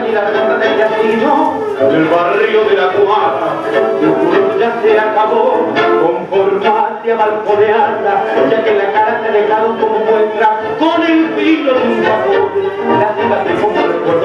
y la ruta del casino, del barrio de la Cuadra, tu curso ya se acabó, conformate a balconearla, ya que la cara te ha dejado como muestra, con el filo de un vapor, la ciudad de como recuerdo